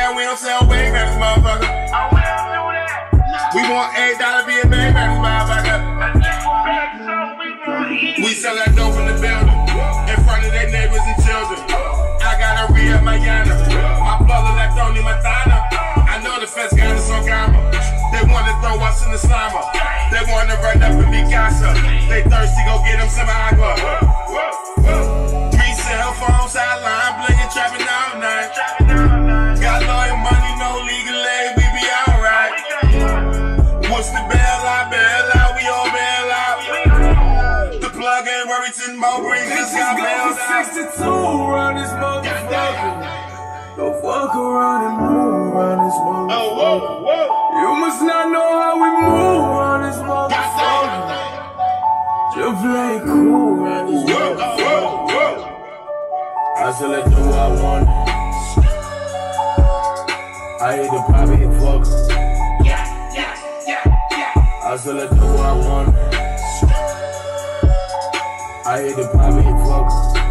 down, we don't sell way back, motherfucker. We want $8 be a baby, motherfucker. We sell that dope in the building, in front of their neighbors and children. I gotta re-up my yana. My brother left only my thana. I know the feds got us on gamma. They wanna throw us in the slammer. They wanna run up in Picasso. They thirsty, go get them some agua. 3 cell phones, sideline, blingin', trapping all night. Got lawyer money, no legal aid, we be alright. What's the bail out, we all bail out. The plug in Worthington, Mowbray, just got bailed out. 62 around this motherfucker. Don't fuck around and move around this motherfucker. You must not know how we move around this motherfucker. Just play cool around this motherfucker. I still let do what I want. I hate the poppy and fuck. I still let do what I want. I hate the poppy and fuck.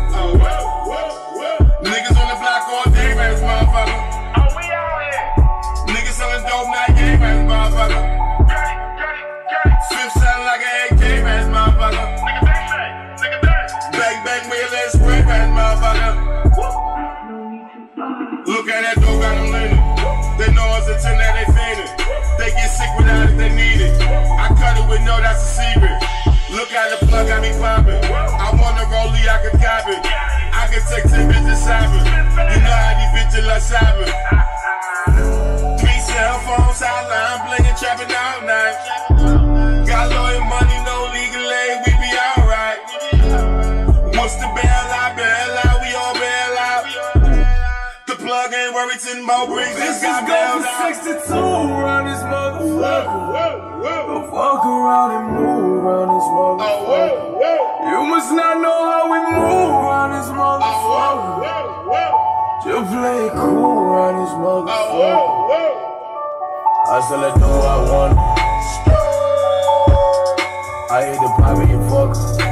Niggas on the block all day, man, motherfucker. We out here. Niggas selling dope, not game, man, motherfucker. Fifth sound like an AK, man, motherfucker. Bang, bang, wheelin' spray, man, motherfucker. Look at that dope, got them leaning. They know it's a 10 that they feeling. They get sick without it, they need it. I cut it with no, that's a secret. Look at the plug, I be poppin'. I want a rollie, I can cop it. I can take 10 bitches shopping. You know how these bitches love shopping. 3 cell phones, sideline, blingin', trapping all night. Got lawyer money, no legal aid, we be alright. What's the bail out, we all bail out. The plug in Worthington, Mowbray, just got bailed out. 62 around this motherfucker. Don't fuck around and move around this motherfucker. You must not know how we move around this motherfucker. Just play cool around this motherfucker. I still let do what I want. I hate the poppy and fuck.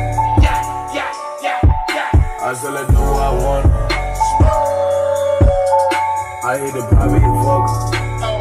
I still let do what I want. I hate the poppy and fuck.